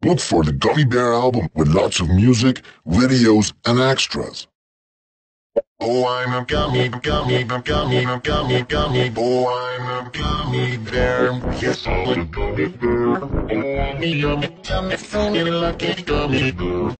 Look for the Gummy Bear album with lots of music, videos, and extras. Oh, I'm a gummy bear. Oh, I'm a gummy bear. Yes, I'm a gummy bear. Oh, I'm a yummy, yummy, funny, lucky gummy bear.